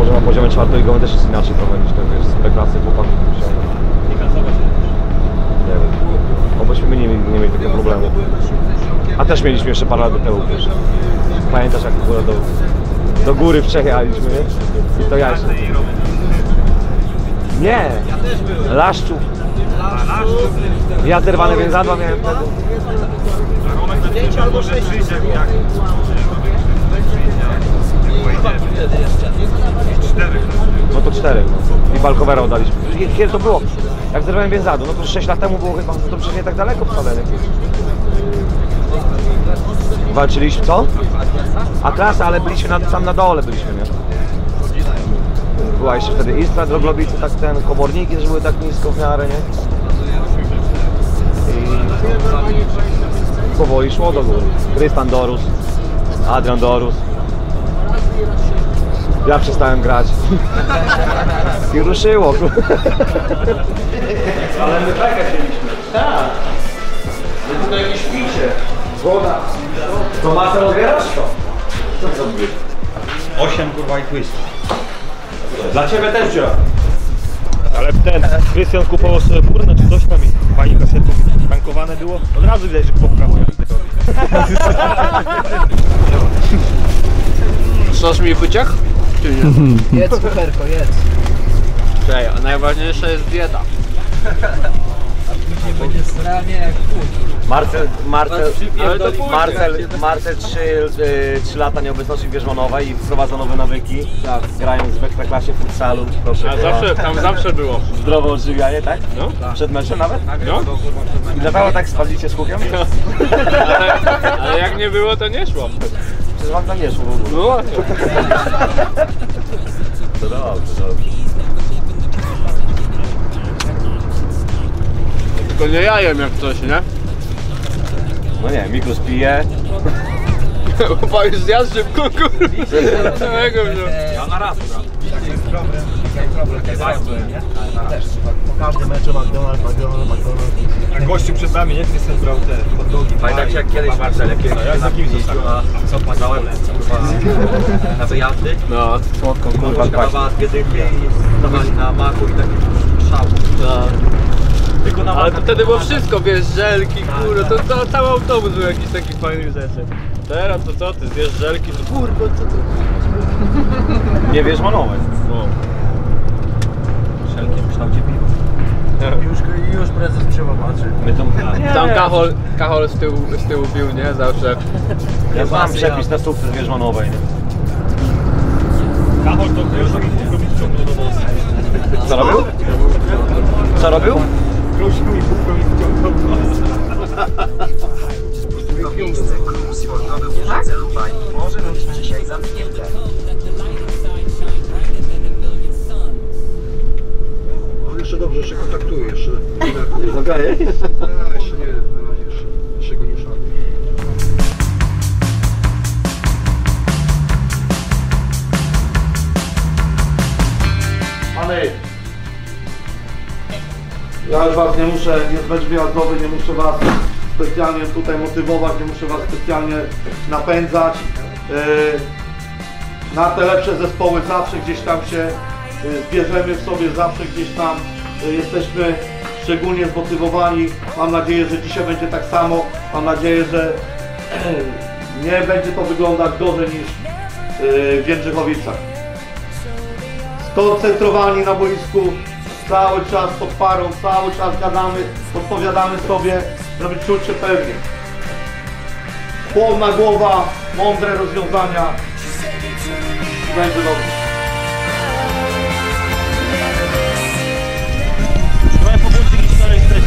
może na poziomie czwartej ligowej też jest inaczej trochę niż ten, wiesz, z B-klasy chłopaków. Nie wiem, obyśmy my nie mieli takiego problemu. A też mieliśmy jeszcze parę lat do tyłu, wiesz. Pamiętasz, jak w ogóle do góry w Czech jechaliśmy, nie? I to ja jeszcze. Nie! Laszczów. Ja zerwane więzadła miałem wtedy. 5 albo 6 No to 4. No. I Balkowera oddaliśmy. Kiedy to było? Jak zerwałem więzadło, no to 6 lat temu było chyba, no to przecież nie tak daleko wcale. Nie? Walczyliśmy, co? A klasa, ale byliśmy tam na dole byliśmy, nie? Była jeszcze wtedy Istra, Droglobicy, tak ten, komorniki też były tak nisko w miarę, nie? I powoli szło do góry. Krystan Dorus, Adrian Dorus. Ja przestałem grać. I ruszyło. Ale my bekę chcieliśmy. Tak. My tutaj jakieś picie. Woda. To Marcel odbierasz to? Co zrobisz? 8 kurwa i twist. Dla ciebie też wziąłem. Ale ten Krystian kupował sobie burnę czy coś tam i pani kasetą tankowane było. Od razu widać, że popka moja. Sos mi wyciek? Czy nie? Jedz, kucherko, jedz. Cześć, a najważniejsza jest dieta. Będzie stranie jak Marcel 3 lata nieobecności Wierzmonowej i wprowadza nowe nawyki, grając w ekstraklasie futsalu. Proszę, Tam zawsze było. zdrowe odżywianie, tak? No. Przed meczem nawet? No. I dlatego tak spalicie z hukiem? Ale jak nie było, to nie szło. Przecież wam to nie szło w ogóle. No właśnie. To dobrze. Tylko nie jajem jak coś, nie? No nie, Mikus pije. Chłopak już zjadł szybko, kurwa. Całego wziął. Ja na raz gram. też. Po każdym meczu McDonald's. A gościu przed nami, nie? Krystian brał te hot dogi. Pamiętacie jak kiedyś Marcel, jak za kim jeździł został? na całe na wyjazdy? No. Słodką kurwa Dawała 2 dychy i dawali na maku i taki szał. Tylko na Ale to wtedy było wszystko, wiesz, żelki, kurwa, to cały autobus był jakiś takich fajnych rzeczy. Teraz to co ty, zjesz żelki, to kurwa, co ty? Nie Wierzmonowej. No. Wszelkie w kształcie piwa. Już prezes przyłapatrzy. My to... Tam Kachol z tyłu pił, nie? Zawsze. Ja znam przepis na sukces Wierzmonowej. Kachol to Kruszek i Bukowicz ciągnął do nosa. Co robił? Co robił? Kruszek i Bukowicz ciągnął do nosa. Miejsce Komisji Wojskowej w Łużyce lub Bani może być dzisiaj zamknięte. No jeszcze dobrze, jeszcze kontaktuję, jeszcze. Jest okej? Jeszcze nie, na razie jeszcze go nie szanuję. Mamy. Ja już was nie muszę, jest mecz wyjazdowy, nie muszę was specjalnie tutaj motywować, nie muszę was specjalnie napędzać. Na te lepsze zespoły zawsze gdzieś tam się zbierzemy w sobie, zawsze gdzieś tam jesteśmy szczególnie zmotywowani. Mam nadzieję, że dzisiaj będzie tak samo. Mam nadzieję, że nie będzie to wyglądać gorzej niż w Jędrzechowicach. Skoncentrowani na boisku, cały czas pod parą, cały czas gadamy, odpowiadamy sobie, żeby czuć się pewnie. Chłodna głowa, mądre rozwiązania. Będzie dobrze. Trochę pobudzi niż na rejestecie.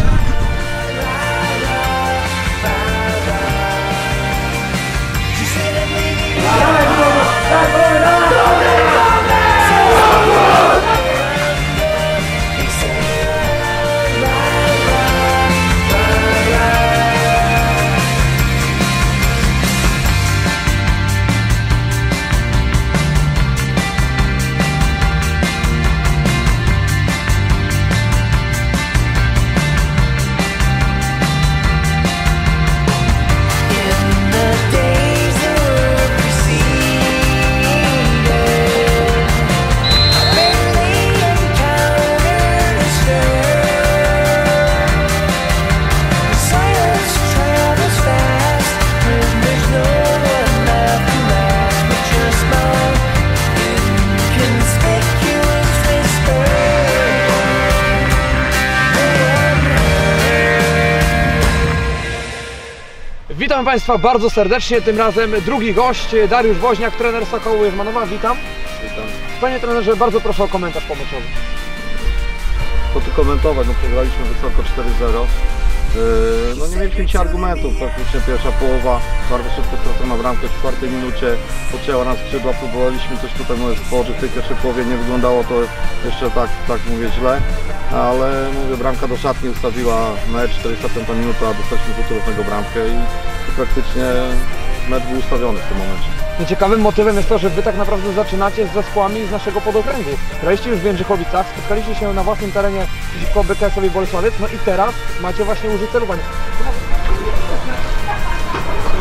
Witamy Państwa bardzo serdecznie, tym razem drugi gość, Dariusz Woźniak, trener Sokołu Jerzmanowa, witam. Witam. Panie trenerze, bardzo proszę o komentarz pomeczowy. Co tu komentować, no przegraliśmy wysoko 4-0. No nie mieliśmy dzisiaj argumentów, praktycznie pierwsza połowa, bardzo szybko stracona bramkę w 4 minucie, podcięła nam skrzydła, próbowaliśmy coś tutaj stworzyć, w tej pierwszej połowie nie wyglądało to jeszcze tak mówię źle, ale mówię, bramka do szatni ustawiła mecz, 45 minuta, dostaliśmy powtórnego bramkę i praktycznie mecz był ustawiony w tym momencie. Ciekawym motywem jest to, że Wy tak naprawdę zaczynacie z zespołami z naszego podokręgu. Graliście już w Jędrzechowicach, spotkaliście się na własnym terenie przeciwko BKS-owi Bolesławiec, no i teraz macie właśnie Łużyce Lubań.